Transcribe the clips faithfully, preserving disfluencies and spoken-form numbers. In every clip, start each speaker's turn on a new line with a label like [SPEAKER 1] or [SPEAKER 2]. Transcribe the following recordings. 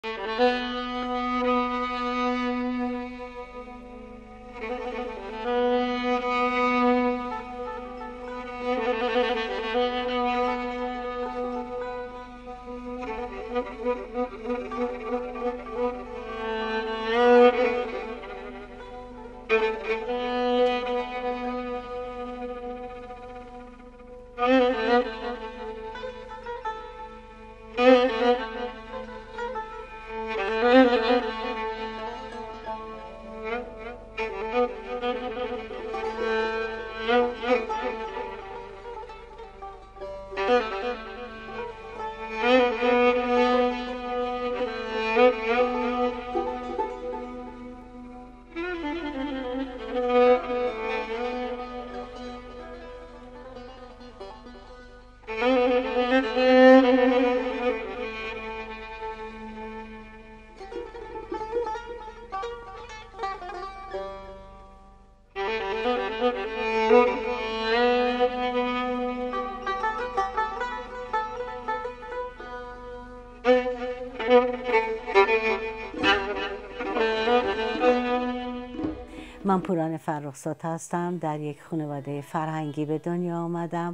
[SPEAKER 1] من پوران فرخزاد هستم. در یک خانواده فرهنگی به دنیا آمدم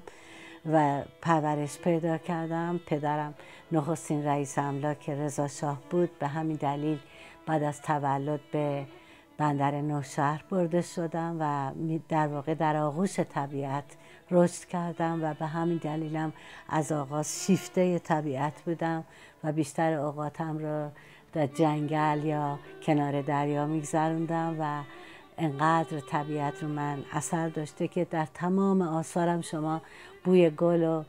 [SPEAKER 1] و پرورش پیدا کردم. پدرم نخستین رئیس املاک رضا شاه بود. به همین دلیل بعد از تولد به بندر نوشهر برده شدم و در واقع در آغوش طبیعت رشد کردم و به همین دلیلم از آغاز شیفته طبیعت بودم و بیشتر اوقاتم را در جنگل یا کنار دریا میگذروندم و انقدر طبیعت رو من اثر داشته که در تمام آثارم شما بوی گل رو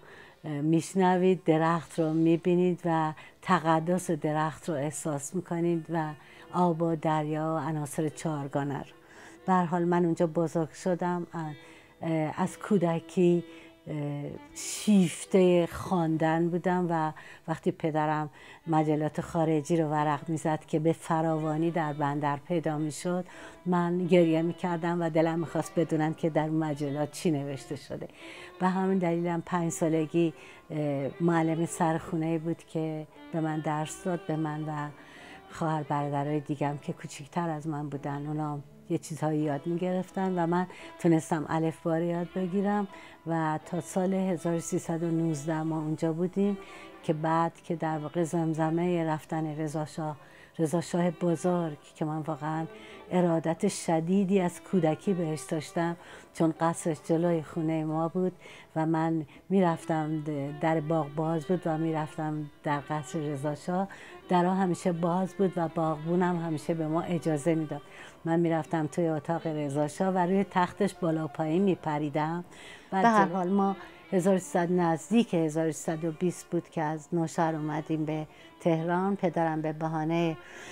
[SPEAKER 1] میشنوید، درخت رو میبینید و تقدس درخت رو احساس میکنید و آب و دریا و عناصر چهارگانه رو. به هر حال من اونجا بزرگ شدم. از کودکی شیفته خواندن بودم و وقتی پدرم مجلات خارجی رو ورق میزد که به فراوانی در بندر پیدا میشد، من گریه میکردم و دلم میخواست بدونم که در مجلات چی نوشته شده. به همین دلیلم پنج سالگی معلم سرخونه بود که به من درس داد، به من و خواهر برادرای دیگم که کوچیکتر از من بودن. اونا یه چیزهایی یاد میگرفتن و من تونستم الفبا رو یاد بگیرم و تا سال هزار و سیصد و نوزده ما اونجا بودیم که بعد که در واقع زمزمه رفتن رضا شاه رضا شاه بزرگ که من واقعا ارادت شدیدی از کودکی بهش داشتم، چون قصرش جلوی خونه ما بود و من میرفتم در باغ باز بود و میرفتم در قصر رضا شاه، درها همیشه باز بود و باغبونم همیشه به ما اجازه میداد. من میرفتم توی اتاق رضا شاه و روی تختش بالا و پایین میپریدم. به هر حال ما هزار و سیصد نزدیک هزار و سیصد و بیست بود که از نوشهر اومدیم به تهران. پدرم به بهانه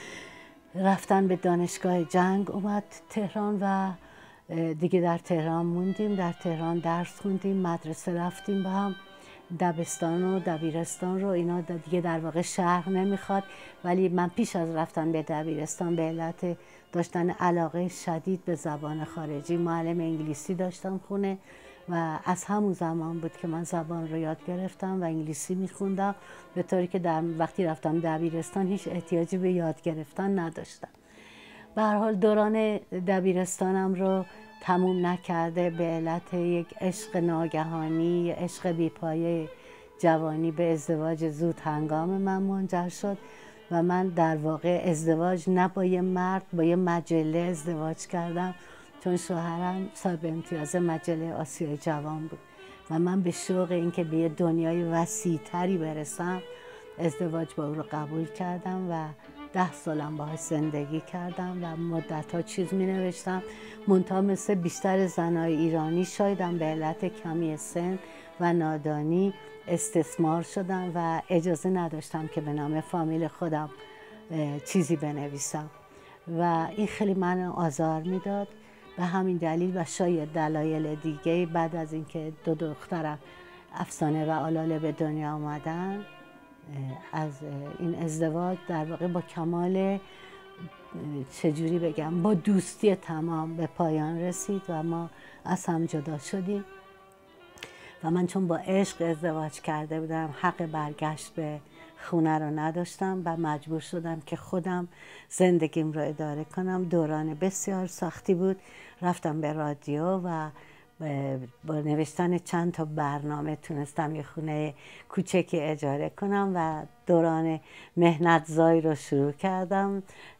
[SPEAKER 1] رفتن به دانشگاه جنگ اومد تهران و دیگه در تهران موندیم. در تهران درس خوندیم، مدرسه رفتیم با هم، دبستان و دبیرستان رو. اینا دیگه در واقع شهر نمیخواد، ولی من پیش از رفتن به دبیرستان به علت داشتن علاقه شدید به زبان خارجی معلم انگلیسی داشتم خونه و از همون زمان بود که من زبان رو یاد گرفتم و انگلیسی میخوندم، به طوری که در وقتی رفتم دبیرستان هیچ احتیاجی به یاد گرفتن نداشتم. به هر حال دوران دبیرستانم رو تموم نکرده به علت یک عشق ناگهانی، عشق بیپایه جوانی به ازدواج زود هنگام من منجر شد و من در واقع ازدواج نه با یه مرد، با یه مجله ازدواج کردم، چون شوهرم صاحب امتیاز مجله آسیای جوان بود و من به شوق اینکه به یه دنیای وسیع‌تری برسم ازدواج با او رو قبول کردم و ده سالم باهاش زندگی کردم و مدت‌ها چیز می نوشتم. منتها مثل بیشتر زنای ایرانی شایدم به علت کمی سن و نادانی استثمار شدم و اجازه نداشتم که به نام فامیل خودم چیزی بنویسم و این خیلی من آزار میداد. به همین دلیل و شاید دلایل دیگه بعد از اینکه دو دخترم افسانه و آلاله به دنیا آمدن، از این ازدواج در واقع با کمال چجوری بگم با دوستی تمام به پایان رسید و ما از هم جدا شدیم و من چون با عشق ازدواج کرده بودم حق برگشت به خونه رو نداشتم و مجبور شدم که خودم زندگیم رو اداره کنم. دوران بسیار سختی بود. رفتم به رادیو و با نوشتن چند تا برنامه تونستم یه خونه کوچکی اجاره کنم و دوران مهنت زایی رو شروع کردم،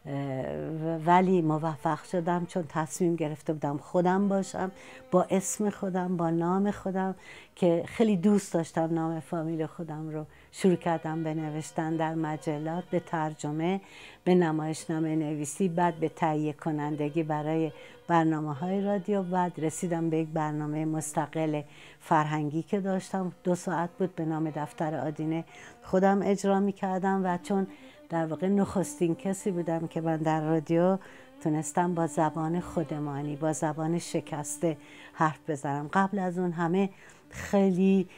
[SPEAKER 1] ولی موفق شدم چون تصمیم گرفته بودم خودم باشم، با اسم خودم، با نام خودم، که خیلی دوست داشتم نام فامیل خودم رو. شروع کردم به نوشتن در مجلات، به ترجمه، به نمایشنامه نویسی، بعد به تهیه کنندگی برای برنامه های رادیو. بعد رسیدم به یک برنامه مستقل فرهنگی که داشتم، دو ساعت بود، به نام دفتر آدینه. خودم اجرا می کردم و چون در واقع نخستین کسی بودم که من در رادیو تونستم با زبان خودمانی، با زبان شکسته حرف بزنم. قبل از اون همه خیلی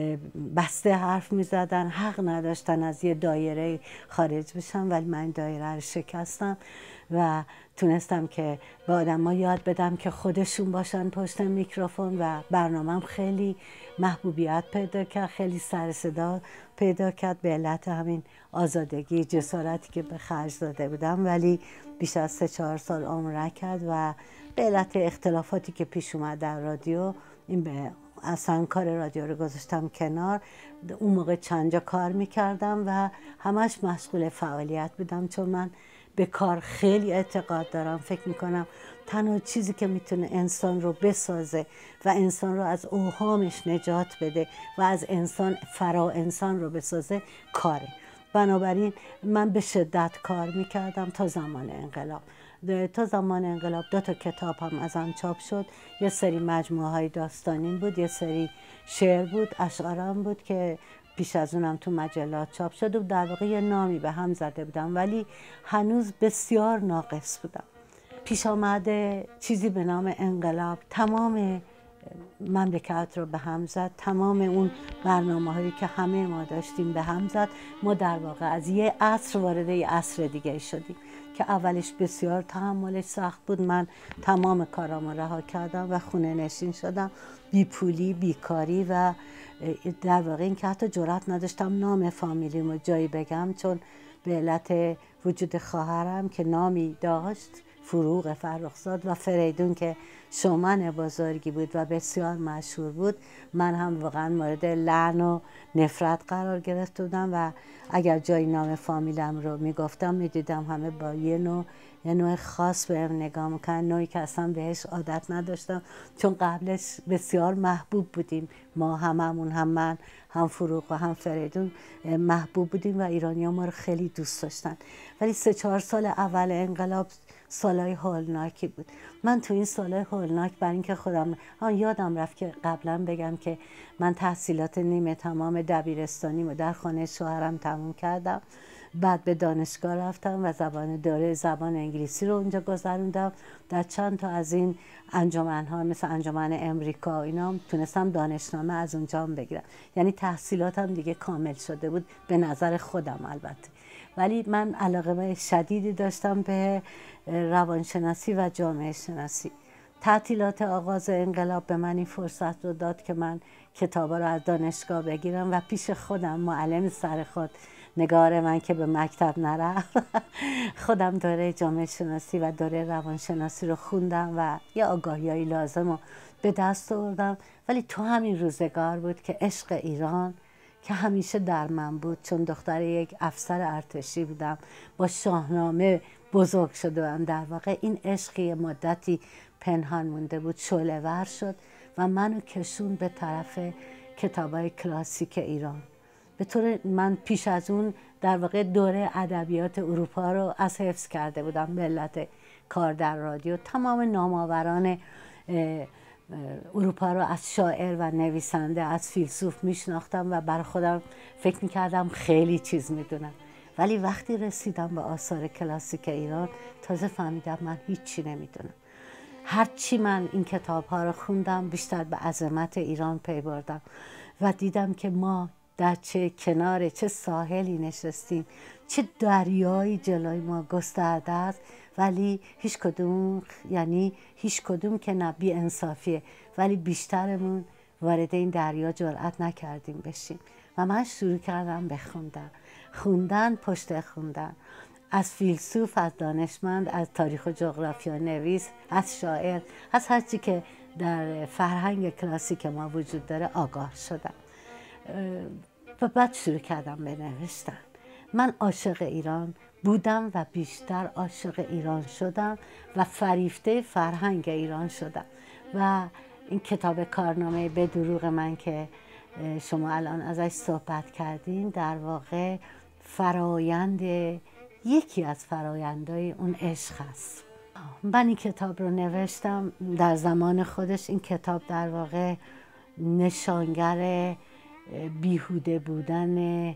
[SPEAKER 1] بسته حرف می زدن، حق نداشتن از یه دایره خارج بشن، ولی من دایره رو شکستم و تونستم که به آدم‌ها یاد بدم که خودشون باشن پشت میکروفون و برنامه‌ام خیلی محبوبیت پیدا کرد، خیلی سر صدا پیدا کرد به علت همین آزادگی، جسارتی که به خرج داده بودم. ولی بیش از سه چهار سال عمر کرد و به علت اختلافاتی که پیش اومد در رادیو، این به اصلا کار رادیو رو گذاشتم کنار. اون موقع چند جا کار میکردم و همش مشغول فعالیت بودم، چون من به کار خیلی اعتقاد دارم. فکر میکنم تنها چیزی که میتونه انسان رو بسازه و انسان رو از اوهامش نجات بده و از انسان فرا انسان رو بسازه کاره. بنابراین من به شدت کار میکردم تا زمان انقلاب. تا زمان انقلاب دو تا کتاب هم ازم چاپ شد. یه سری مجموعه های داستانین بود، یه سری شعر بود، اشعارم بود که پیش از اونم تو مجلات چاپ شد و در واقع یه نامی به هم زده بودم، ولی هنوز بسیار ناقص بودم. پیش آمده چیزی به نام انقلاب تمام مملکت رو به هم زد، تمام اون برنامه هایی که همه ما داشتیم به هم زد. ما در واقع از یه عصر وارد یه عصر دیگه شدیم که اولش بسیار تحملش سخت بود. من تمام کارامو رها کردم و خونه نشین شدم، بی پولی، بیکاری و در واقع این که حتی جرأت نداشتم نام فامیلیمو جایی بگم، چون به علت وجود خواهرم که نامی داشت، فروغ فرخزاد، و فریدون که شومن بزرگی بود و بسیار مشهور بود، من هم واقعا مورد لعن و نفرت قرار گرفته بودم و اگر جای نام فامیلم رو میگفتم میدیدم همه با یه نوع یه نوع خاص بهم نگاه میکنن، نوعی که اصلا بهش عادت نداشتم، چون قبلش بسیار محبوب بودیم ما، هممون، هم من هم فروغ و هم فریدون محبوب بودیم و ایرانی ها ما رو خیلی دوست داشتن. ولی سه چهار سال اول انقلاب سالهای هولناکی بود. من تو این سالهای هولناک برای اینکه خودم آن یادم رفت که قبلا بگم که من تحصیلات نیمه تمام دبیرستانیمو در خانه شوهرم تموم کردم، بعد به دانشگاه رفتم و زبان دوره زبان انگلیسی رو اونجا گذروندم. در چند تا از این انجمن‌ها مثل انجمن امریکا اینا تونستم دانشنامه از اونجا هم بگیرم. یعنی تحصیلاتم دیگه کامل شده بود به نظر خودم البته. ولی من علاقه شدیدی داشتم به روانشناسی و جامعه شناسی. تعطیلات آغاز انقلاب به من این فرصت رو داد که من کتابا رو از دانشگاه بگیرم و پیش خودم، معلم سر خود، نگار من که به مکتب نرفت، خودم دوره جامعه شناسی و دوره روانشناسی رو خوندم و یه آگاهی‌های لازم رو به دست آوردم. ولی تو همین روزگار بود که عشق ایران که همیشه در من بود، چون دختر یک افسر ارتشی بودم، با شاهنامه بزرگ شدم. در واقع این عشقی مدتی پنهان مونده بود شعله ور شد و منو کشون به طرف کتابای کلاسیک ایران. به طور من پیش از اون در واقع دوره ادبیات اروپا رو از حفظ کرده بودم به علت کار در رادیو. تمام نامآوران اروپا رو از شاعر و نویسنده، از فیلسوف میشناختم و برای خودم فکر میکردم خیلی چیز میدونم. ولی وقتی رسیدم به آثار کلاسیک ایران تازه فهمیدم من هیچی نمیدونم. هرچی من این کتاب ها رو خوندم بیشتر به عظمت ایران پی بردم و دیدم که ما در چه کنار چه ساحلی نشستیم، چه دریایی جلوی ما گسترده است، ولی هیچ کدوم، یعنی هیچ کدوم که نه، بی انصافیه، ولی بیشترمون وارد این دریا جرأت نکردیم بشیم. و من شروع کردم بخوندم. خوندن پشت خوندن، از فیلسوف، از دانشمند، از تاریخ و جغرافیا نویس، از شاعر، از هر چی که در فرهنگ کلاسیک ما وجود داره آگاه شدم و بعد شروع کردم به نوشتن. من عاشق ایران بودم و بیشتر عاشق ایران شدم و فریفته فرهنگ ایران شدم و این کتاب کارنامه به دروغ من که شما الان ازش صحبت کردین در واقع فرایند، یکی از فرایندهای اون عشق هست. من این کتاب رو نوشتم در زمان خودش. این کتاب در واقع نشانگر بیهوده بودن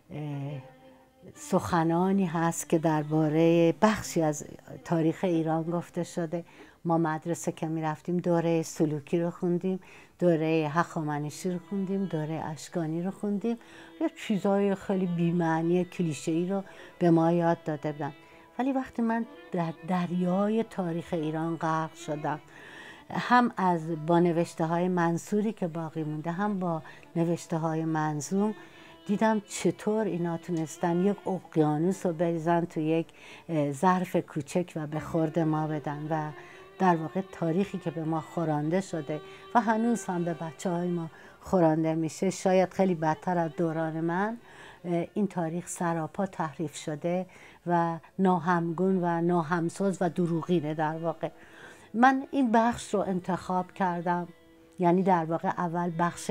[SPEAKER 1] سخنانی هست که درباره بخشی از تاریخ ایران گفته شده. ما مدرسه که می رفتیم دوره سلوکی رو خوندیم، دوره هخامنشی رو خوندیم، دوره اشکانی رو خوندیم، یه چیزای خیلی بی‌معنی کلیشه‌ای رو به ما یاد داده بودن. ولی وقتی من در دریای تاریخ ایران غرق شدم، هم از با نوشته های منصوری که باقی مونده، هم با نوشته های منظوم، دیدم چطور اینا تونستن یک اقیانوس رو بریزن تو یک ظرف کوچک و به خورد ما بدن و در واقع تاریخی که به ما خورانده شده و هنوز هم به بچه های ما خورانده میشه، شاید خیلی بدتر از دوران من، این تاریخ سراپا تحریف شده و ناهمگون و ناهمساز و دروغینه. در واقع من این بخش رو انتخاب کردم، یعنی در واقع اول بخش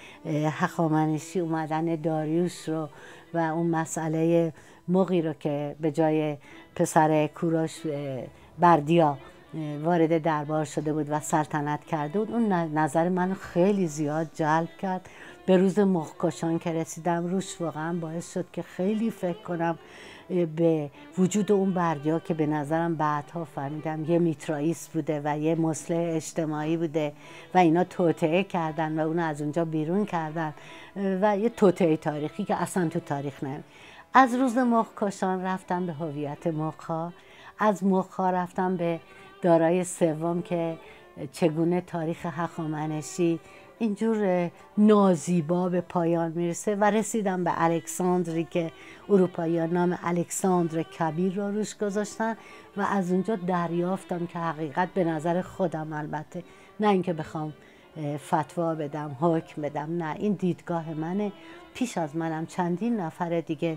[SPEAKER 1] هخامنشی، اومدن داریوش رو و اون مسئله مغی رو که به جای پسر کوروش بردیا وارد دربار شده بود و سلطنت کرده بود، اون نظر منو خیلی زیاد جلب کرد. به روز مغکشان که رسیدم روش، واقعا باعث شد که خیلی فکر کنم به وجود اون بردیا که به نظرم بعدها فهمیدم یه میترائیست بوده و یه مصلح اجتماعی بوده و اینا توطئه کردن و اونو از اونجا بیرون کردن و یه توطئه تاریخی که اصلا تو تاریخ نمید. از روز مغکشان رفتم به هویت مغها، از مغها رفتم به دارای سوم که چگونه تاریخ هخامنشی اینجور نازیبا به پایان میرسه و رسیدم به الکساندری که اروپایی‌ها نام الکساندر کبیر رو روش گذاشتن و از اونجا دریافتم که حقیقت به نظر خودم، البته نه اینکه بخوام فتوا بدم، حکم بدم، نه، این دیدگاه منه. پیش از منم چندین نفر دیگه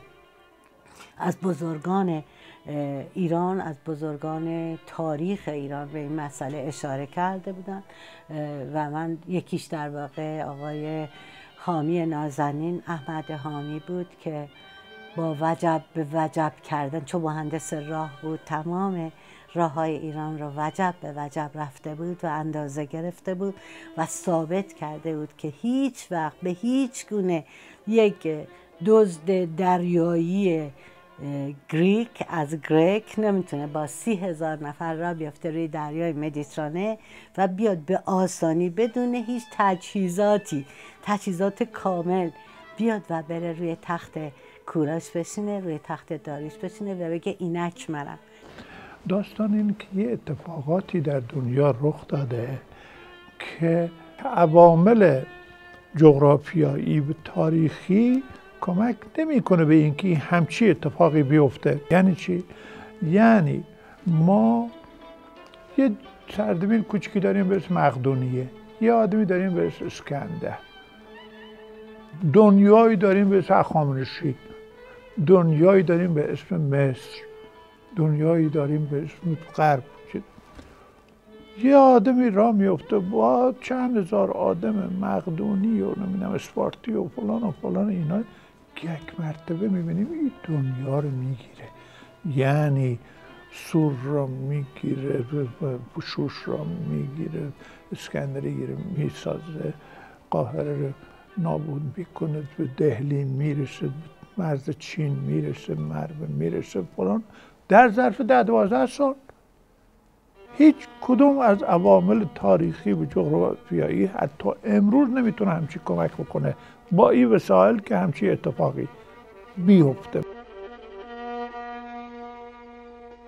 [SPEAKER 1] از بزرگان ایران، از بزرگان تاریخ ایران به این مسئله اشاره کرده بودن و من یکیش در واقع آقای حامی نازنین، احمد حامی بود که با وجب به وجب کردن، چون مهندس راه بود، تمام راههای ایران رو وجب به وجب رفته بود و اندازه گرفته بود و ثابت کرده بود که هیچ وقت به هیچ گونه یک دزد دریایی گریک از گریک نمیتونه با سی هزار نفر را بیفته روی دریای مدیترانه و بیاد به آسانی بدون هیچ تجهیزاتی، تجهیزات کامل، بیاد و بره روی تخت کوروش بشینه، روی تخت داریوش بشینه و بگه اینک منم.
[SPEAKER 2] داستان این که یه اتفاقاتی در دنیا رخ داده که عوامل جغرافیایی و تاریخی کمک نمیکنه به اینکه همچی اتفاقی بیفته. یعنی چی؟ یعنی ما یه سرزمین کوچکی داریم به اسم مقدونیه، یه آدمی داریم به اسم اسکندر، دنیایی داریم به اسم هخامنشی، دنیایی داریم به اسم مصر، دنیایی داریم به اسم غرب. یه آدمی راه میفته با چند هزار آدم مقدونی و نمیدونم اسپارتی و فلان و فلان، اینا یک مرتبه میبینیم این دنیا رو میگیره. یعنی سور را میگیره، شوش را میگیره، اسکندری گیره، میسازه، قاهره رو نابود میکنه، به دهلی میرسه، مرز چین میرسه، مرو میرسه، فلان، در ظرف ده دوازده سال. هیچ کدوم از عوامل تاریخی و جغرافیایی حتی امروز نمیتونه همچی کمک بکنه با این وسایل که همچی اتفاقی بیفته.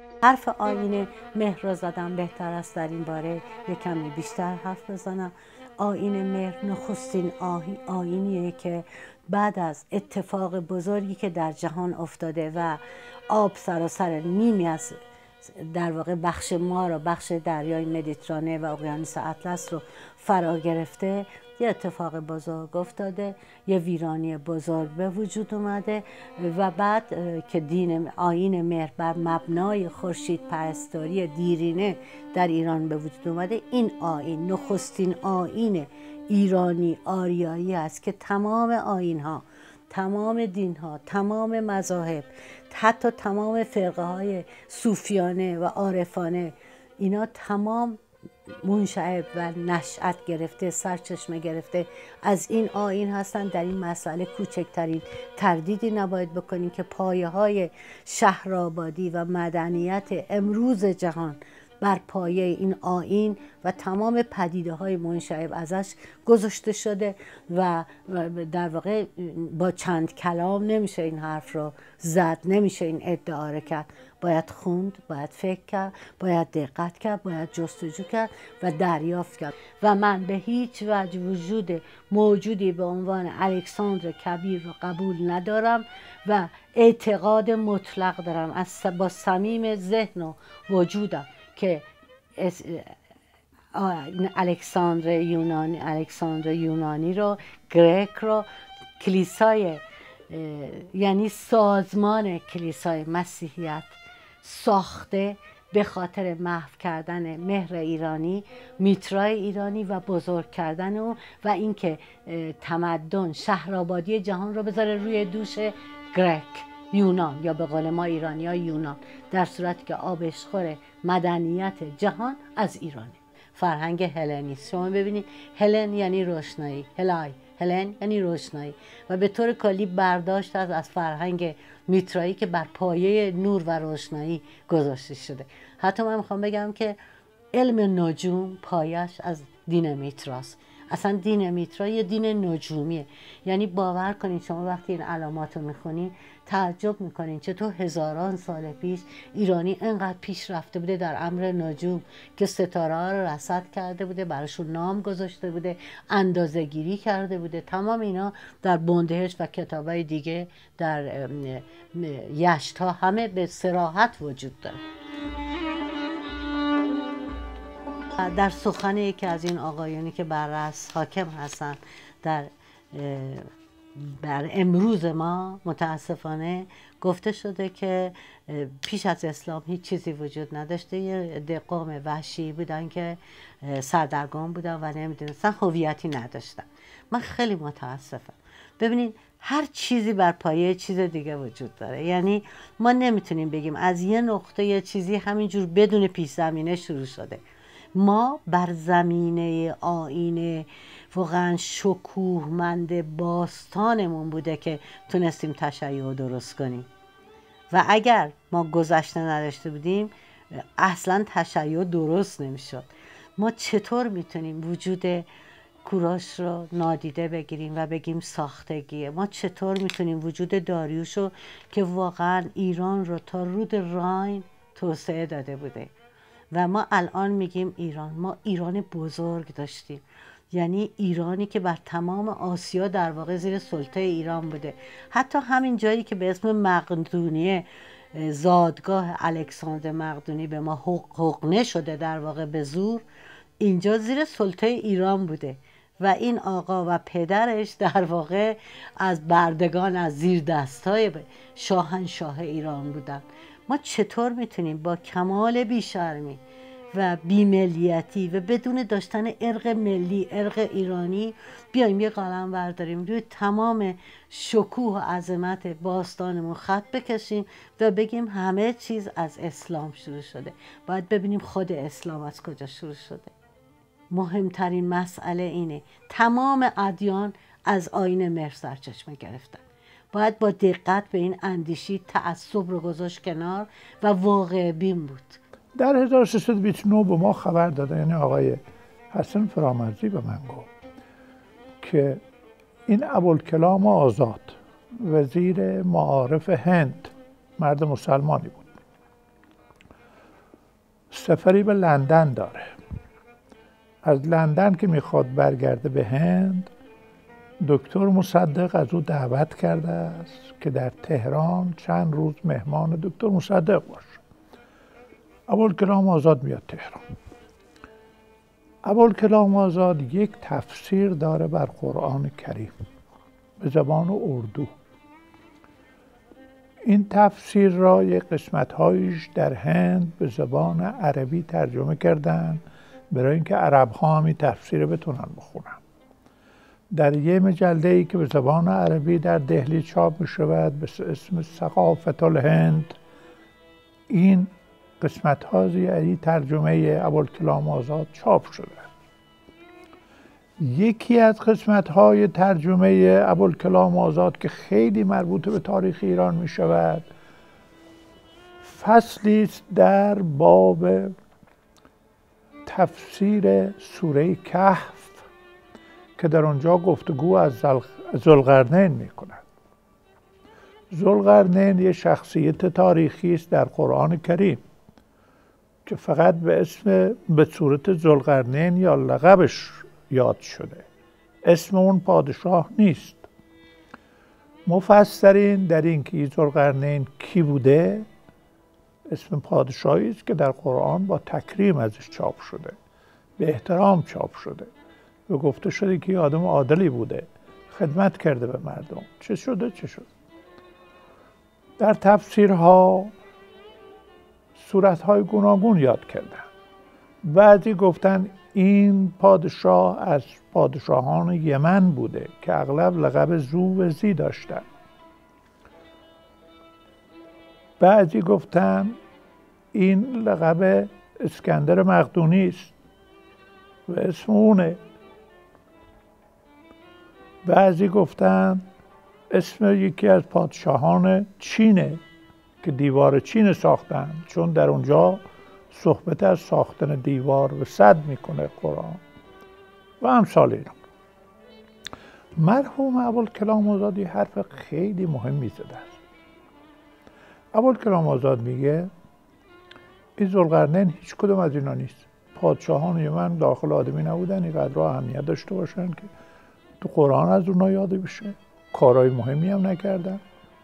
[SPEAKER 1] حرف آیین مهر رو زدم، بهتر است در این باره یک کمی بیشتر حرف بزنم. آیین مهر نخستین آیینیه که بعد از اتفاق بزرگی که در جهان افتاده و آب سراسر نیمی از در واقع بخش ما رو، بخش دریای مدیترانه و اقیانوس اطلس رو فرا گرفته، یه اتفاق بزرگ افتاده، یه ویرانی بزرگ به وجود اومده و بعد که دین آیین مهر بر مبنای خورشید پرستاری دیرینه در ایران به وجود اومده، این آیین نخستین آیین ایرانی آریایی است که تمام آیین ها، تمام دین ها، تمام مذاهب، حتی تمام فرقه های صوفیانه و عارفانه، اینا تمام منشأ و نشأت گرفته، سرچشمه گرفته از این آیین هستند. در این مسئله کوچکترین تردیدی نباید بکنیم که پایه های شهرآبادی و مدنیت امروز جهان بر پایه این آیین و تمام پدیده های منشعب ازش گذاشته شده و در واقع با چند کلام نمیشه این حرف رو زد، نمیشه این ادعا رو کرد. باید خوند، باید فکر کرد، باید دقت کرد، باید جستجو کرد و دریافت کرد. و من به هیچ وجه وجود موجودی به عنوان الکساندر کبیر رو قبول ندارم و اعتقاد مطلق دارم از با صمیم ذهن و وجودم که الکساندر یونانی الکساندر یونانی رو، گریک رو، کلیسای یعنی سازمان کلیسای مسیحیت ساخته به خاطر محو کردن مهر ایرانی، میترای ایرانی و بزرگ کردن اون و اینکه تمدن شهرآبادی جهان رو بذاره روی دوش گریک، یونان، یا به قول ما ایرانی ها یونان، در صورتی که آبشخور مدنیت جهان از ایرانه. فرهنگ هلنیست. شما ببینید هلن یعنی روشنایی، هلای هلن یعنی روشنایی و به طور کلی برداشت از از فرهنگ میترایی که بر پایه نور و روشنایی گذاشته شده. حتی من میخوام بگم که علم نجوم پایش از دین میتراست. اصلا دین میترا یه دین نجومیه، یعنی باور کنید شما وقتی این علامات رو میخونید تعجب میکنین چطور هزاران سال پیش ایرانی انقدر پیش رفته بوده در امر نجوم که ستاره ها رو رصد کرده بوده، براشون نام گذاشته بوده، اندازه گیری کرده بوده. تمام اینا در بندهش و کتابای دیگه در یشت ها همه به صراحت وجود داره. در سخن یکی از این آقایونی که بر رأس حاکم هستن در بر امروز ما متاسفانه گفته شده که پیش از اسلام هیچ چیزی وجود نداشته، یه عده قوم وحشی بودن که سردرگم بودن و نمیدونستن، هویتی نداشتن. من خیلی متاسفم. ببینید هر چیزی بر پایه چیز دیگه وجود داره، یعنی ما نمیتونیم بگیم از یه نقطه یه چیزی همینجور بدون پیش زمینه شروع شده. ما بر زمینه آیین واقعا شکوهمند باستانمون بوده که تونستیم تشیع درست کنیم و اگر ما گذشته نداشته بودیم اصلا تشیع درست نمیشد. ما چطور میتونیم وجود کوروش رو نادیده بگیریم و بگیم ساختگیه؟ ما چطور میتونیم وجود داریوش رو که واقعا ایران رو تا رود راین توسعه داده بوده و ما الان میگیم ایران، ما ایران بزرگ داشتیم، یعنی ایرانی که بر تمام آسیا در واقع زیر سلطه ایران بوده. حتی همین جایی که به اسم مقدونیه زادگاه الکساندر مقدونی به ما حقنه شده در واقع به زور، اینجا زیر سلطه ایران بوده و این آقا و پدرش در واقع از بردگان از زیر دستای شاهنشاه ایران بودن. ما چطور میتونیم با کمال بیشرمی و بیملیتی و بدون داشتن ارق ملی، ارق ایرانی، بیایم یه قلم برداریم روی تمام شکوه و عظمت باستانمون خط بکشیم و بگیم همه چیز از اسلام شروع شده؟ باید ببینیم خود اسلام از کجا شروع شده. مهمترین مسئله اینه تمام ادیان از آیین مهر سرچشمه گرفتن. باید با دقت به این اندیشید، تعصب رو گذاشت کنار و واقع بین بود.
[SPEAKER 2] در هزار و سیصد و بیست و نه به ما خبر دادن، یعنی آقای حسن فرامرزی به من گفت که این ابوالکلام آزاد وزیر معارف هند، مرد مسلمانی بود، سفری به لندن داره، از لندن که میخواد برگرده به هند، دکتر مصدق از او دعوت کرده است که در تهران چند روز مهمان دکتر مصدق باشه. ابوالکلام آزاد میاد تهران. ابوالکلام آزاد یک تفسیر داره بر قرآن کریم به زبان اردو. این تفسیر را یک قسمت‌هایش در هند به زبان عربی ترجمه کردن برای اینکه عرب‌ها هم این تفسیر بتونن بخونن. در یک مجله‌ای که به زبان عربی در دهلی چاپ می‌شود به اسم ثقافت الهند، این قسمت‌ها یعنی ترجمه ابوالکلام آزاد چاپ شده. یکی از قسمت‌های ترجمه ابوالکلام آزاد که خیلی مربوط به تاریخ ایران می‌شود، فصلی است در باب تفسیر سوره کهف که در آنجا گفتگو از ذوالقرنین می‌کند. ذوالقرنین یک شخصیت تاریخی است در قرآن کریم که فقط به اسم به صورت ذوالقرنین یا لقبش یاد شده، اسم اون پادشاه نیست. مفسرین در این که ذوالقرنین کی بوده، اسم پادشاهی است که در قرآن با تکریم ازش چاپ شده، به احترام چاپ شده و گفته شده که آدم عادلی بوده، خدمت کرده به مردم. چه شده چه شد. در تفسیرها صورتهای گوناگون یاد کردن. بعضی گفتن این پادشاه از پادشاهان یمن بوده که اغلب لقب ذوالزی داشتن. بعضی گفتن این لقب اسکندر مقدونی است و اسم اونه. بعضی گفتن اسم یکی از پادشاهان چینه که دیوار چین ساختن، چون در اونجا صحبت از ساختن دیوار و سد میکنه قرآن و امثال اینا. مرحوم ابوالکلام آزاد حرف خیلی مهمی زده است. ابوالکلام آزاد میگه این ذوالقرنین هیچ کدوم از اینا نیست. پادشاهان یمن داخل آدمی نبودن اینقدر اهمیت داشته باشن که تو قرآن از اونا یاد بشه. کارهای مهمی هم نکردن.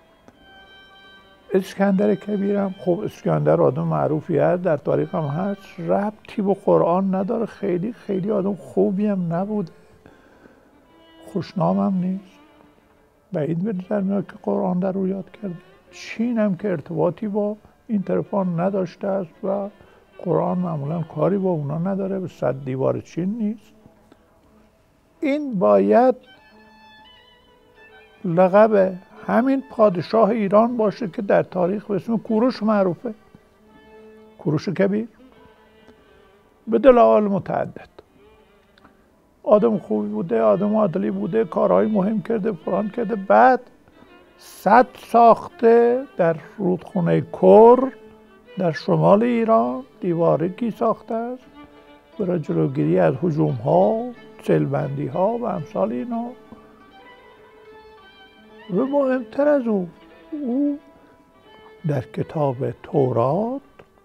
[SPEAKER 2] اسکندر کبیرم، خب اسکندر آدم معروفی هست، در تاریخ هم هست، ربطی به قرآن نداره، خیلی خیلی آدم خوبی هم نبوده، خوشنام هم نیست، بعید به نظر میاد که قرآن در رو یاد کرده. چین هم که ارتباطی با این طرفان نداشته است و قرآن معمولا کاری با اونا نداره، به صد دیوار چین نیست. این باید لقب همین پادشاه ایران باشه که در تاریخ به اسم کوروش معروفه، کوروش کبیر، به دلایل متعدد. آدم خوبی بوده، آدم عادلی بوده، کارهای مهم کرده، فلان کرده. بعد سد ساخته در رودخونه کر در شمال ایران، دیوارگی ساخته است برای جلوگیری از هجوم ها، سیلبندی ها و امثال اینا. و مهمتر از او او در کتاب تورات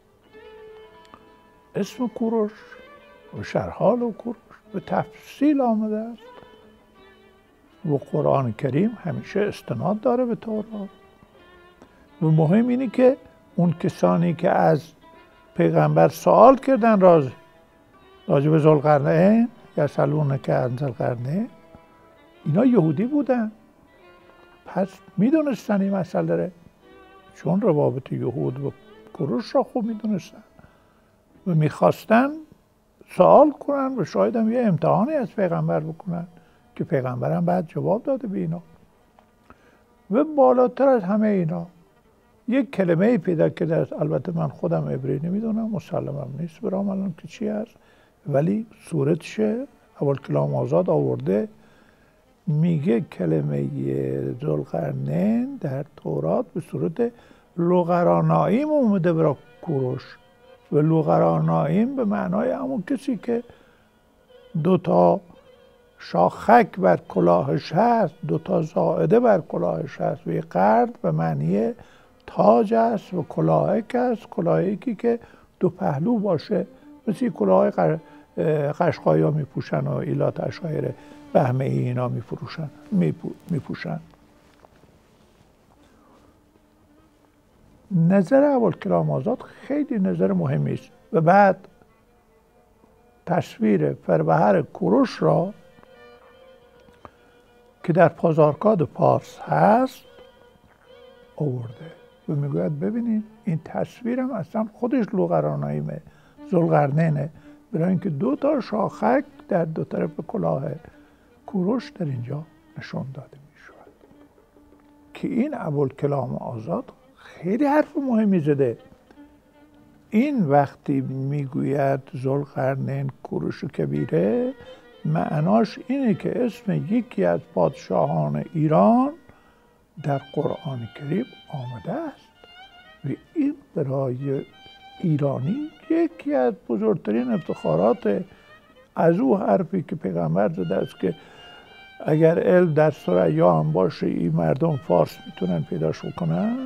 [SPEAKER 2] اسم کوروش و شرحال و کوروش به تفصیل آمده است و قرآن کریم همیشه استناد داره به تورات. و مهم اینه که اون کسانی که از پیغمبر سوال کردن راز راجع به ذوالقرنین یا سلونه که عن ذوالقرنین، اینا یهودی بودن، پس میدونستن این مسئله داره، چون روابط یهود و کوروش را خوب میدونستن و میخواستن سوال کنن و شاید هم یه امتحانی از پیغمبر بکنن که پیغمبر هم بعد جواب داده به اینا. و بالاتر از همه اینا یک کلمه پیدا کرده است، البته من خودم عبری نمیدونم، مسلمم نیست برام الان که چی هست، ولی صورتش ابوالکلام آزاد آورده، میگه کلمه ذوالقرنین در تورات به صورت لوقرانائیم اومده برای کوروش و لوقرانائیم به معنای همون کسی که دوتا شاخک بر کلاهش هست، دوتا زائده بر کلاهش هست و یک قرد به معنی تاج است و کلاهک است، کلاهکی که دو پهلو باشه، مثل کلاه قشقایا میپوشن و ایلات اشایر بهمه ای اینا میفروشن میپوشن. نظر ابوالکلام آزاد خیلی نظر مهمی است. و بعد تصویر فربهر کوروش را که در پازارکاد پارس هست آورده و میگوید ببینید این تصویرم اصلا خودش لوقراناییمه، ذوالقرنینه، برای اینکه دو تا شاخک در دو طرف کلاه کوروش در اینجا نشون داده میشود که این ابوالکلام آزاد خیلی حرف مهمی زده. این وقتی میگوید ذوالقرنین کوروش کبیره، معناش اینه که اسم یکی از پادشاهان ایران در قرآن کریم آمده است و این برای ایرانی یکی از بزرگترین افتخارات. از او حرفی که پیغمبر زده است که اگر علم در ثریا هم باشه این مردم فارس میتونن پیداش بکنن،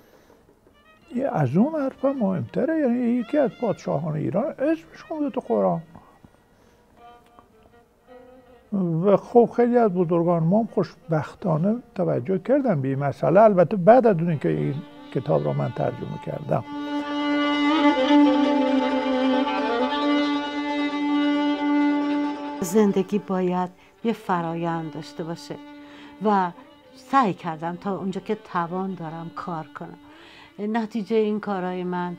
[SPEAKER 2] از اون حرف هم مهمتره. یعنی یکی از پادشاهان ایران اسمش خونده تو قرآن. و خب خیلی از بزرگان ما هم خوشبختانه توجه کردن به این مسئله، البته بعد از اون که این کتاب را من ترجمه کردم.
[SPEAKER 1] زندگی باید یه فرایند داشته باشه و سعی کردم تا اونجا که توان دارم کار کنم. نتیجه این کارهای من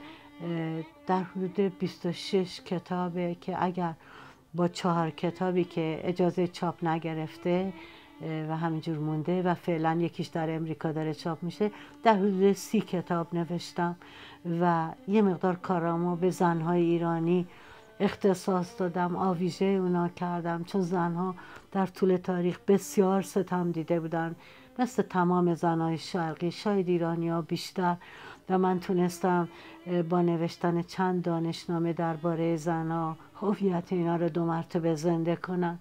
[SPEAKER 1] در حدود بیست و شش کتابه که اگر با چهار کتابی که اجازه چاپ نگرفته و همینجور مونده و فعلا یکیش در امریکا داره چاپ میشه، در حدود سی کتاب نوشتم و یه مقدار کارامو به زنهای ایرانی اختصاص دادم، آویژه اونا کردم، چون زنها در طول تاریخ بسیار ستم دیده بودن مثل تمام زنهای شرقی، شاید ایرانی ها بیشتر، و من تونستم با نوشتن چند دانشنامه درباره زنها هویت اینا رو دو مرتبه زنده کنم.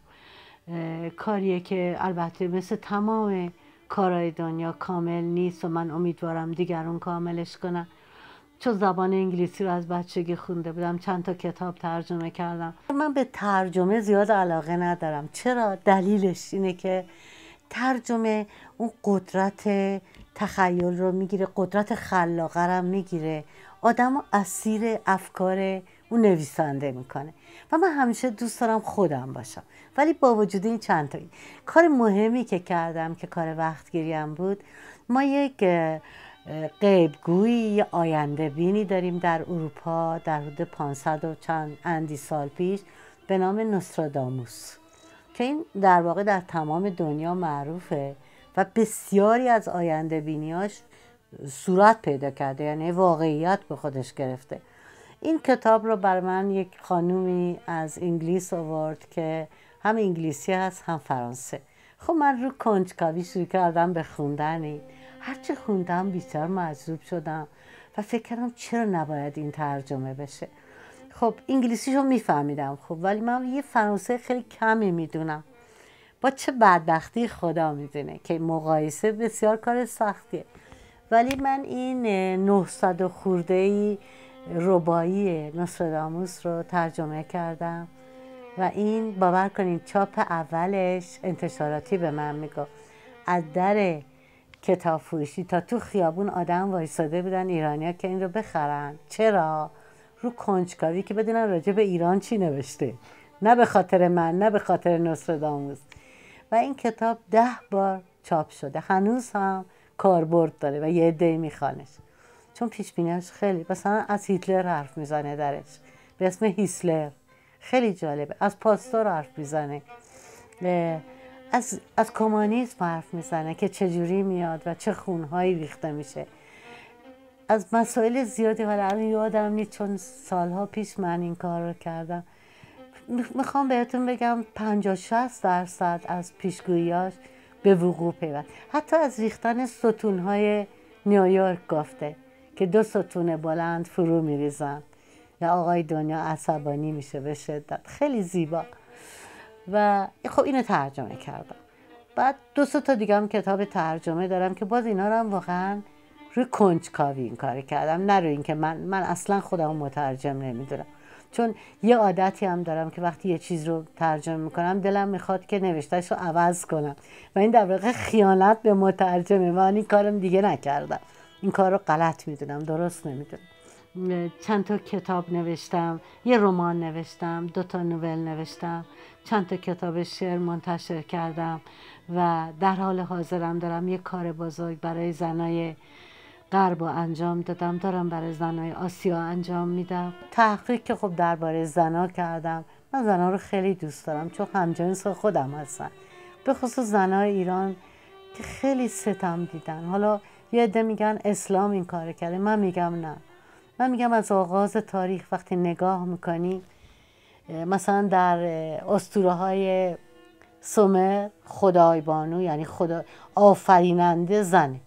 [SPEAKER 1] کاریه که البته مثل تمام کارهای دنیا کامل نیست و من امیدوارم دیگرون کاملش کنن. چون زبان انگلیسی رو از بچگی خونده بودم، چند تا کتاب ترجمه کردم. من به ترجمه زیاد علاقه ندارم. چرا؟ دلیلش اینه که ترجمه اون قدرت تخیل رو میگیره، قدرت خلاقه رو میگیره، آدم رو اسیر افکار اون نویسنده میکنه و من همیشه دوست دارم خودم باشم. ولی با وجود این چند تا کار مهمی که کردم که کار وقتگیریم بود، ما یک غیبگویی، یه آینده بینی داریم در اروپا در حدود پانصد و چند اندی سال پیش به نام نوستراداموس که این در واقع در تمام دنیا معروفه و بسیاری از آینده بینیاش صورت پیدا کرده، یعنی واقعیت به خودش گرفته. این کتاب رو بر من یک خانومی از انگلیس آورد که هم انگلیسی هست هم فرانسه. خب من رو کنجکاوی شروع کردم به خوندن این. هرچی خوندم بیشتر مجذوب شدم و فکر کردم چرا نباید این ترجمه بشه. خب انگلیسیشو میفهمیدم خب، ولی من یه فرانسه خیلی کمی میدونم. با چه بدبختی خدا میدونه که مقایسه بسیار کار سختیه. ولی من این نهصد خورده‌ای رباعی نوستراداموس رو ترجمه کردم و این باور کنین چاپ اولش انتشاراتی به من میگفت از در کتاب فروشی تا تو خیابون آدم وایساده بودن ایرانیا که این رو بخرن. چرا؟ رو کنجکاوی که بدونن راجع به ایران چی نوشته، نه به خاطر من، نه به خاطر نوستراداموس. و این کتاب ده بار چاپ شده، هنوز هم کاربرد داره و یه عده‌ای میخوانش، چون پیش بینیاش خیلی، مثلا از هیتلر حرف میزنه درش به اسم هیسلر، خیلی جالبه. از پاستور حرف میزنه، از از کمونیسم حرف میزنه که چجوری میاد و چه خونهایی ریخته میشه، از مسائل زیادی. ولی الان یادم نیست چون سالها پیش من این کار رو کردم. میخوام بهتون بگم پنجاه شصت درصد از پیشگوییاش به وقوع پیوست. حتی از ریختن ستونهای نیویورک گفته که دو ستون بلند فرو میریزن یا آقای دنیا عصبانی میشه به شدت. خیلی زیبا. و خب اینو ترجمه کردم. بعد دو سه تا دیگه هم کتاب ترجمه دارم که باز اینا رو هم واقعا روی کنجکاوی این کار کردم، نه روی این که من من اصلا خودم مترجم نمیدونم. چون یه عادتی هم دارم که وقتی یه چیز رو ترجمه میکنم دلم میخواد که نوشتهش رو عوض کنم و این در واقع خیانت به مترجمه. من این کارم دیگه نکردم، این کار رو غلط میدونم، درست نمیدونم. چند تا کتاب نوشتم، یه رمان نوشتم، دو تا نوول نوشتم، چند تا کتاب شعر منتشر کردم و در حال حاضرم دارم یه کار بزرگ برای زنای غرب انجام دادم، دارم برای زنای آسیا انجام میدم. تحقیق که خب درباره زنا کردم. من زنا رو خیلی دوست دارم چون همجنس خودم هستن، به خصوص زنای ایران که خیلی ستم دیدن. حالا یه عده میگن اسلام این کار کرده، من میگم نه. من میگم از آغاز تاریخ وقتی نگاه میکنی، مثلا در اسطوره های سومر خدای بانو یعنی خدا آفریننده زنه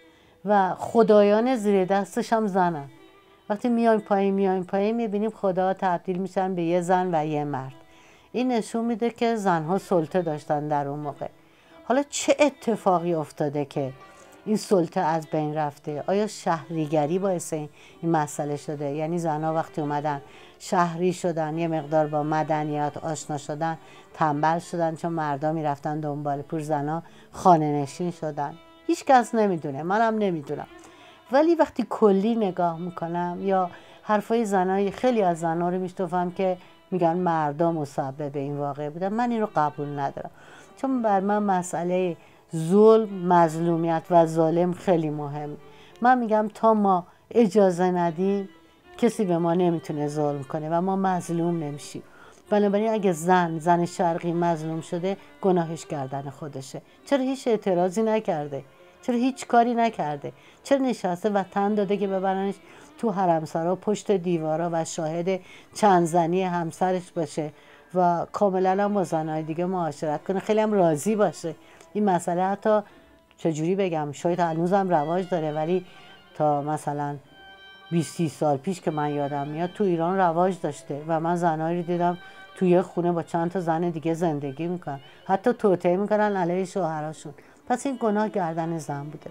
[SPEAKER 1] و خدایان زیر دستش هم زنن. وقتی میایم پایین میایم پایین میبینیم خدا تبدیل میشن به یه زن و یه مرد. این نشون میده که زنها سلطه داشتن در اون موقع. حالا چه اتفاقی افتاده که این سلطه از بین رفته؟ آیا شهریگری باعث این مسئله شده؟ یعنی زنها وقتی اومدن شهری شدن، یه مقدار با مدنیات آشنا شدن، تنبل شدن چون مردا میرفتن دنبال پول، زنها خانه نشین شدن. هیچ کس نمیدونه، منم نمیدونم. ولی وقتی کلی نگاه میکنم یا حرفای زنای خیلی از زنها رو میشنوم که میگن مردا مسبب این واقعه بودن، من این رو قبول ندارم. چون بر من مسئله ظلم، مظلومیت و ظالم خیلی مهم. من میگم تا ما اجازه ندیم کسی به ما نمیتونه ظلم کنه و ما مظلوم نمیشیم. بنابراین اگه زن زن شرقی مظلوم شده گناهش گردن خودشه. چرا هیچ اعتراضی نکرده؟ چرا هیچ کاری نکرده؟ چرا نشسته و تن داده که ببرنش تو حرمسرا پشت دیوارا و شاهد چند زنی همسرش باشه و کاملا هم با زنهای دیگه معاشرت کنه، خیلی هم راضی باشه؟ این مسئله حتی چجوری بگم، شاید هنوزم رواج داره ولی تا مثلا بیست سال پیش که من یادم میاد تو ایران رواج داشته و من زنایی رو دیدم توی خونه با چند تا زن دیگه زندگی میکنن، حتی توطئه میکنن علیه شوهراشون. پس این گناه گردن زن بوده.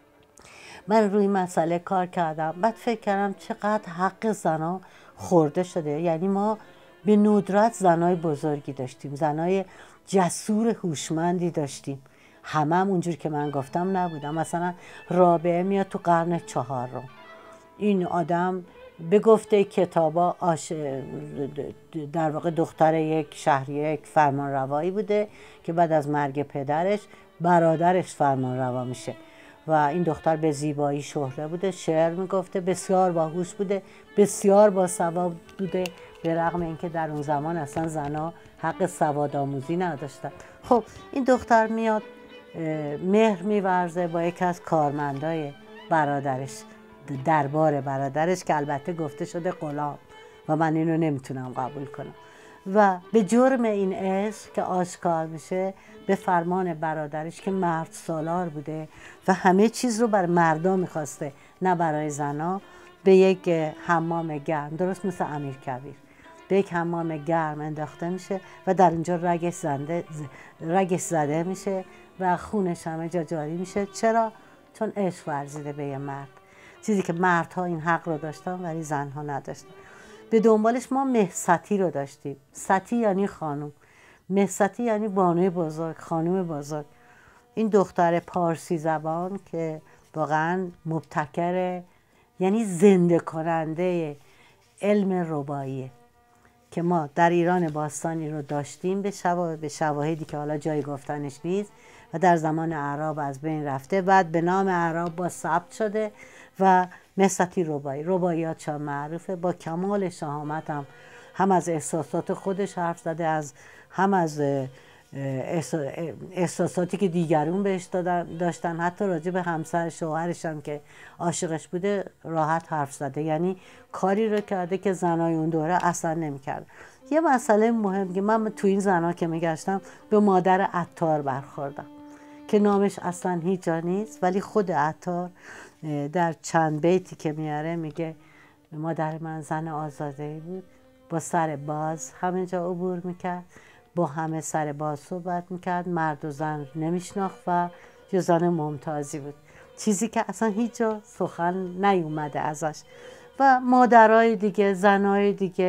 [SPEAKER 1] من روی مسئله کار کردم، بعد فکر کردم چقدر حق زنا خورده شده. یعنی ما به ندرت زنای بزرگی داشتیم، زنای جسور هوشمندی داشتیم. همه هم اونجور که من گفتم نبودم. مثلا رابعه میاد تو قرن چهارم، این آدم به گفته کتابا آش... در واقع دختر یک شهریه، یک فرمانروایی بوده که بعد از مرگ پدرش برادرش فرمانروا میشه و این دختر به زیبایی شهره بوده، شعر میگفته، بسیار باهوش بوده، بسیار باسواد بوده، به رغم اینکه در اون زمان اصلا زنا حق سواد آموزی نداشتن. خب این دختر میاد مهر میورزه با یکی از کارمندای برادرش، دربار برادرش که البته گفته شده غلام و من اینو نمیتونم قبول کنم. و به جرم این عشق که آشکار میشه به فرمان برادرش که مرد سالار بوده و همه چیز رو بر مردا میخواسته نه برای زنا، به یک حمام گرم درست مثل امیرکبیر به یک حمام گرم انداخته میشه و در اونجا رگش زنده رگش زده میشه و خونش همه جا جاری میشه. چرا؟ چون عشق ورزیده به یه مرد، چیزی که مردها این حق رو داشتن ولی زنها نداشتن. به دنبالش ما مهستی رو داشتیم. ستی یعنی خانم، مهستی یعنی بانوی بزرگ، خانم بزرگ. این دختر پارسی زبان که واقعا مبتکر، یعنی زنده کننده علم رباعیه که ما در ایران باستانی رو داشتیم به شواهد به شواهدی که حالا جای گفتنش نیست و در زمان اعراب از بین رفته، بعد به نام اعراب با ثبت شده و مهستی رباعی. رباعیات هم معروفه، با کمال شهامت هم هم از احساسات خودش حرف زده، از هم از احساساتی که دیگرون بهش داشتن، حتی راجع به همسر شوهرش هم که عاشقش بوده راحت حرف زده. یعنی کاری رو کرده که زنای اون دوره اصلا نمی‌کردن. یه مسئله مهم که من تو این زنا که میگشتم به مادر عطار برخوردم که نامش اصلا هیچ جا نیست، ولی خود عطار در چند بیتی که میاره میگه مادر من زن آزاده بود، با سر باز همه جا عبور میکرد، با همه سر باز صحبت میکرد، مرد و زن نمیشناخت و یه زن ممتازی بود، چیزی که اصلا هیچ جا سخن نیومده ازش. و مادرای دیگه، زنای دیگه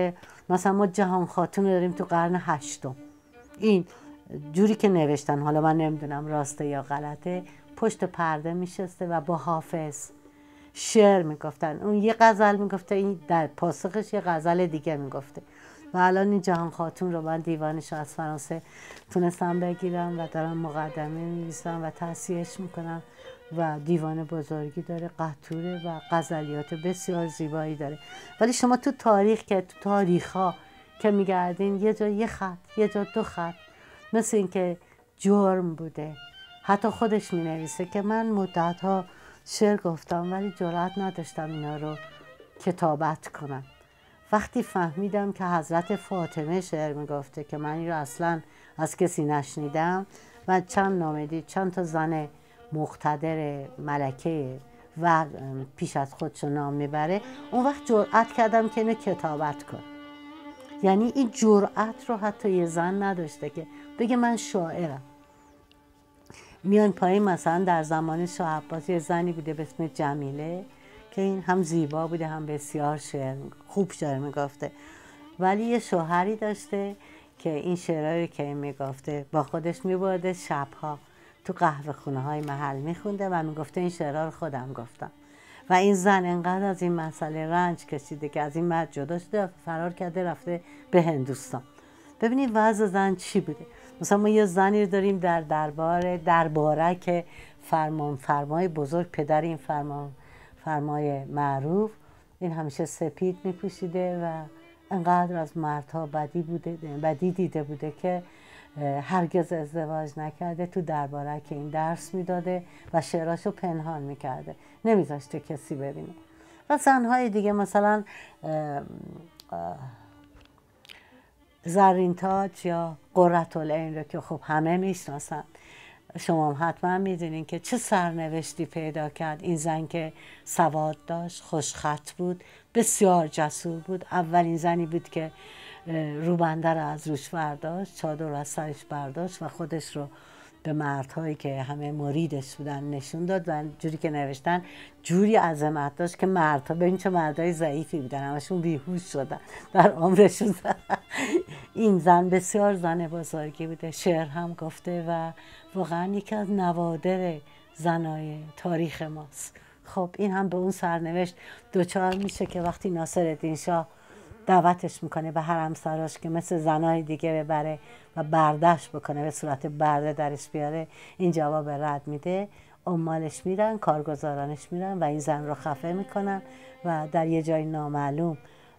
[SPEAKER 1] مثلا ما جهان خاتون رو داریم تو قرن هشتم، این جوری که نوشتن، حالا من نمیدونم راسته یا غلطه، پشت پرده میشسته و با حافظ شعر میگفتن. اون یه غزل میگفته، این در پاسخش یه غزل دیگه میگفته. و الان این جهان خاتون رو من دیوانش رو از فرانسه تونستم بگیرم و دارم مقدمه می‌نویسم و تصحیحش میکنم و دیوان بزرگی داره، قطوره و غزلیات بسیار زیبایی داره. ولی شما تو تاریخ که تو تاریخ ها که میگردین، یه جا یه خط، یه جا دو خط، مثل این که جرم بوده. حتی خودش می نویسه که من مدت ها شعر گفتم ولی جرأت نداشتم اینا رو کتابت کنم. وقتی فهمیدم که حضرت فاطمه شعر می گفته که من این رو اصلا از کسی نشنیدم و چند نامه چند تا زن مقتدر ملکه و پیش از خودشو نام میبره، اون وقت جرأت کردم که اینو کتابت کنم. یعنی این جرأت رو حتی یه زن نداشته که بگه من شاعرم. میان پایین مثلا در زمان شاه عباس یه زنی بوده به اسم جمیله که این هم زیبا بوده هم بسیار شعر خوب شعر میگفته، ولی یه شوهری داشته که این شعرهایی که این میگفته با خودش میبرده شبها تو قهوه خونه های محل میخونده و میگفته این شعرها رو خودم گفتم. و این زن انقدر از این مسئله رنج کشیده که از این مرد جدا شده، فرار کرده رفته به هندوستان. ببینید وضع زن چی بوده. مثلا ما یه زنی داریم در دربار درباره که فرمان فرمای بزرگ، پدر این فرمان فرمای معروف، این همیشه سپید میپوشیده و انقدر از مردها بدی بوده بدی دیده بوده که هرگز ازدواج نکرده. تو درباره که این درس میداده و شعراشو پنهان میکرده، نمیذاشته کسی ببینه. و زنهای دیگه مثلا زرین تاج یا قرةالعین رو که خب همه میشناسن، شما هم حتما میدونین که چه سرنوشتی پیدا کرد این زن که سواد داشت، خوشخط بود، بسیار جسور بود. اولین زنی بود که روبنده رو از روش برداشت، چادر رو از سرش برداشت و خودش رو به مردهایی که همه مریدش بودن نشون داد و جوری که نوشتن جوری عظمت داشت که مردها، ببین چه مردای ضعیفی بودن، همشون بیهوش شدن در عمرشون. این زن بسیار زن بزرگی بوده، شعر هم گفته و واقعا یکی از نوادر زنای تاریخ ماست. خب این هم به اون سرنوشت دوچار میشه که وقتی ناصرالدین شاه دعوتش میکنه به حرمسراش که مثل زنای دیگه ببره و بردش بکنه، به صورت برده درش بیاره، این جواب رد میده. عمالش میرن، کارگزارانش میرن و این زن رو خفه میکنن و در یه جای نامعلوم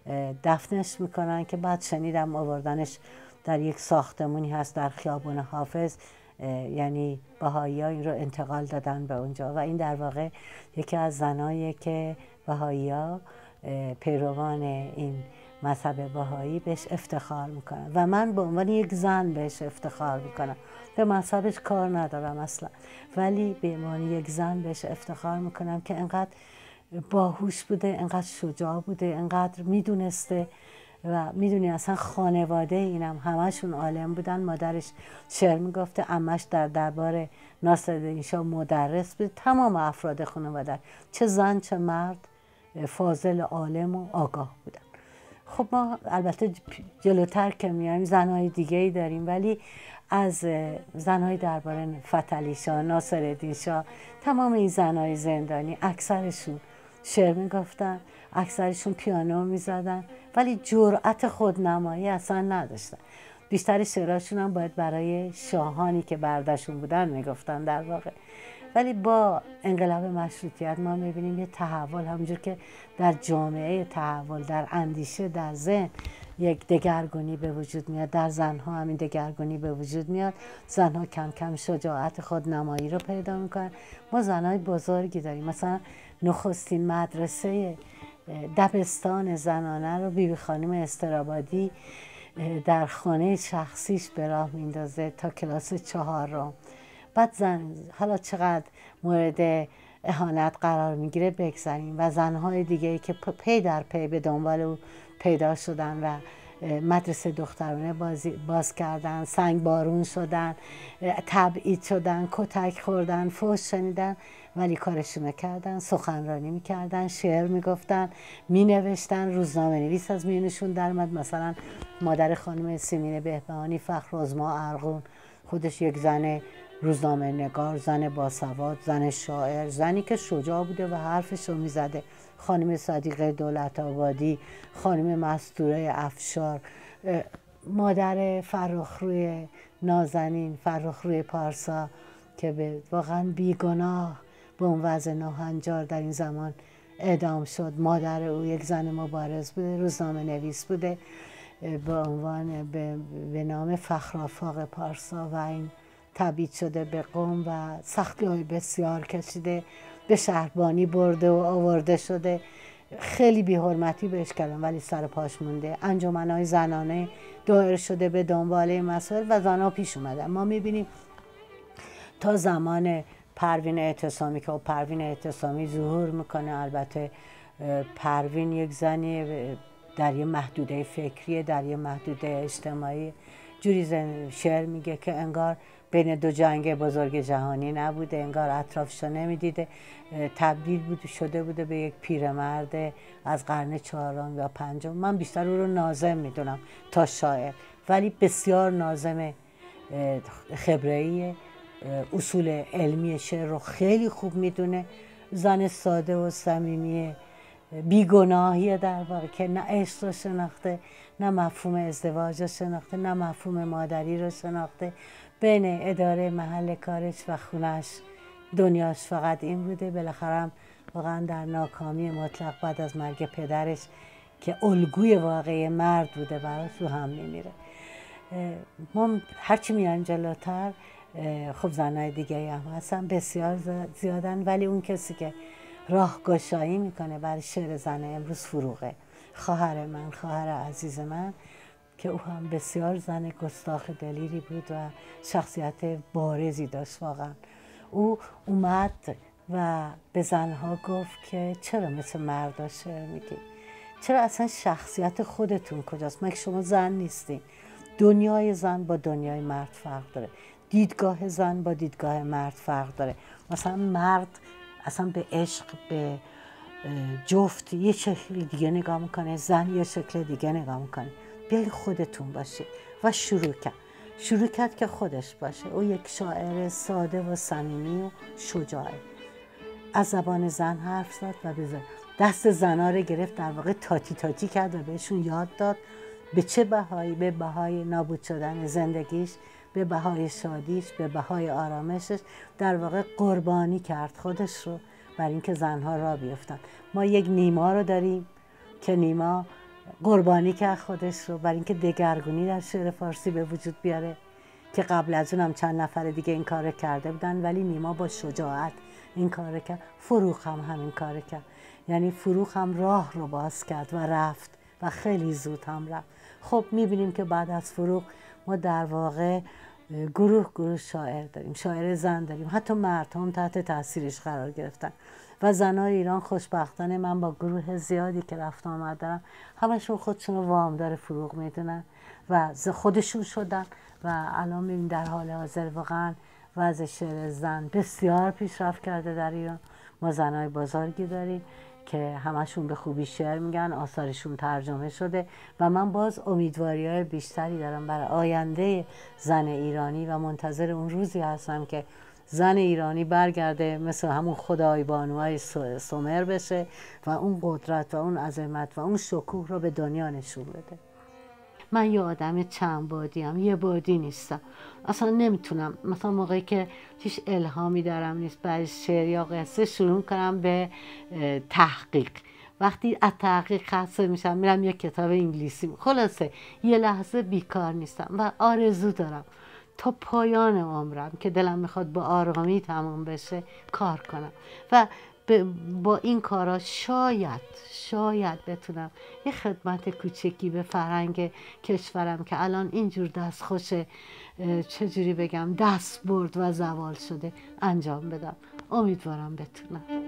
[SPEAKER 1] دفنش میکنن که بعد شنیدم آوردنش در یک ساختمونی هست در خیابون حافظ، یعنی بهایی ها این رو انتقال دادن به اونجا و این در واقع یکی از زنایی که بهایی ها پیروان این مذهب بهایی بهش افتخار میکنن و من به عنوان یک زن بهش افتخار میکنم. به مذهبش کار ندارم اصلا، ولی به عنوان یک زن بهش افتخار میکنم که انقدر باهوش بوده، انقدر شجاع بوده، انقدر میدونسته و میدونی اصلا خانواده اینم همشون عالم بودن. مادرش شعر میگفته، عمش در دربار ناصرالدین شاه مدرس بود، تمام افراد خانواده چه زن چه مرد فاضل عالم و آگاه بودن. خب ما البته جلوتر که میایم زنهای دیگه ای داریم، ولی از زنهای درباره فتحعلی شاه، ناصرالدین شاه، تمام این زنهای زندانی اکثرشون شعر میگفتن، اکثرشون پیانو میزدن، ولی جرأت خودنمایی اصلا نداشتن. بیشتر شعراشون هم باید برای شاهانی که بردشون بودن میگفتن در واقع. ولی با انقلاب مشروطیت ما میبینیم یه تحول، همونجور که در جامعه تحول، در اندیشه، در ذهن یک دگرگونی به وجود میاد، در زنها همین دگرگونی به وجود میاد. زنها کم کم شجاعت خودنمایی رو پیدا میکنن. ما زنهای بزرگی داریم، مثلا نخستین مدرسه دبستان زنانه رو بیبی خانم استرابادی در خانه شخصیش به راه میندازه تا کلاس چهارم. بعد زن حالا چقدر مورد اهانت قرار میگیره بگذاریم و زنهای دیگه که پی در پی به دنبال او پیدا شدن و مدرسه دخترانه بازی باز کردن، سنگ بارون شدن، تبعید شدن، کتک خوردن، فحش شنیدن، ولی کارشون کردن. سخنرانی میکردن، شعر میگفتن، مینوشتن، روزنامه نویس از میونشون در اومد. مثلا مادر خانم سیمین بهبهانی، فخرالعظما ارغون، خودش یک زن روزنامه نگار، زن باسواد، زن شاعر، زنی که شجاع بوده و حرفش رو میزده. خانم صدیقه دولت آبادی، خانم مستوره افشار، مادر فرخروی نازنین، فرخروی پارسا که به واقعا بیگناه به اون وضع ناهنجار در این زمان اعدام شد. مادر او یک زن مبارز بوده، روزنامه نویس بوده به عنوان به, به نام فخرآفاق پارسا و این تبعید شده به قم و سختی های بسیار کشیده، به شهربانی برده و آورده شده. خیلی بی‌حرمتی بهش کردن ولی سر پاش مونده. انجمن‌های زنانه دایر شده به دنباله مسائل و زنها پیش اومدن. ما میبینیم تا زمان پروین اعتصامی که پروین اعتصامی ظهور میکنه، البته پروین یک زنی در یه محدوده فکری، در یه محدوده اجتماعی، جوری شعر میگه که انگار بین دو جنگ بزرگ جهانی نبوده، انگار اطرافشو نمیدیده، تبدیل بود شده بوده به یک پیرمرد از قرن چهارم یا پنجم. من بیشتر او رو ناظم میدونم تا شاعر، ولی بسیار ناظم خبره‌ای، اصول علمی شعر رو خیلی خوب میدونه. زن ساده و صمیمی بیگناهیه در واقع که نه عشق رو شناخته، نه مفهوم ازدواج رو شناخته، نه مفهوم مادری رو شناخته. بین اداره محل کارش و خونش دنیاش فقط این بوده. بالاخره هم واقعا در ناکامی مطلق بعد از مرگ پدرش که الگوی واقعی مرد بوده براش رو هم میمیره. ما هرچی میان جلوتر خب زنهای دیگه هم هستن، بسیار زیادن، ولی اون کسی که راهگشایی میکنه برای شعر زن امروز فروغه، خواهر من، خواهر عزیز من، که او هم بسیار زن گستاخ دلیری بود و شخصیت بارزی داشت. واقعا او اومد و به زنها گفت که چرا مثل مردا شعر میگی؟ چرا اصلا شخصیت خودتون کجاست؟ مگه شما زن نیستین؟ دنیای زن با دنیای مرد فرق داره، دیدگاه زن با دیدگاه مرد فرق داره. مثلا مرد اصلا به عشق، به جفت یه شکل دیگه نگاه میکنه، زن یه شکل دیگه نگاه میکنه. بیاین خودتون باشید و شروع کرد. شروع کرد که خودش باشه. او یک شاعر ساده و صمیمی و شجاعه. از زبان زن حرف زد و به دست زنها رو گرفت، در واقع تاتی تاتی کرد و بهشون یاد داد به چه بهایی، به بهای نابود شدن زندگیش، به بهای شادیش، به بهای آرامشش، در واقع قربانی کرد خودش رو برای اینکه زنها را بیفتن. ما یک نیما رو داریم که نیما قربانی کرد خودش رو برای اینکه دگرگونی در شعر فارسی به وجود بیاره، که قبل از اون هم چند نفر دیگه این کار کرده بودن، ولی نیما با شجاعت این کار کرد. فروغ هم همین کار کرد، یعنی فروغ هم راه رو باز کرد و رفت و خیلی زود هم رفت. خب میبینیم که بعد از فروغ ما در واقع گروه گروه شاعر داریم، شاعر زن داریم، حتی مرد هم تحت تاثیرش قرار گرفتن و زنای ایران خوشبختانه من با گروه زیادی که رفت آمد دارم، همشون خودشون رو وامدار فروغ میدونن و خودشون شدن و الان میبینیم در حال حاضر واقعا وضع شعر زن بسیار پیشرفت کرده در ایران. ما زنای بزرگی داریم که همشون به خوبی شعر میگن، آثارشون ترجمه شده و من باز امیدواری‌های بیشتری دارم برای آینده زن ایرانی و منتظر اون روزی هستم که زن ایرانی برگرده مثل همون خدای بانوهای سومر بشه و اون قدرت و اون عظمت و اون شکوه رو به دنیا نشون بده. من یه آدم چند بادی هم، یه بادی نیستم. اصلا نمیتونم مثلا موقعی که هیچ الهامی دارم نیست برای شعر یا قصه شروع کنم به تحقیق. وقتی از تحقیق خسته میشم میرم یه کتاب انگلیسی. خلاصه یه لحظه بیکار نیستم و آرزو دارم تا پایان عمرم که دلم میخواد با آرامی تمام بشه کار کنم و با این کارا شاید شاید بتونم یه خدمت کوچکی به فرهنگ کشورم که الان اینجور دستخوش چجوری بگم دست برد و زوال شده انجام بدم. امیدوارم بتونم.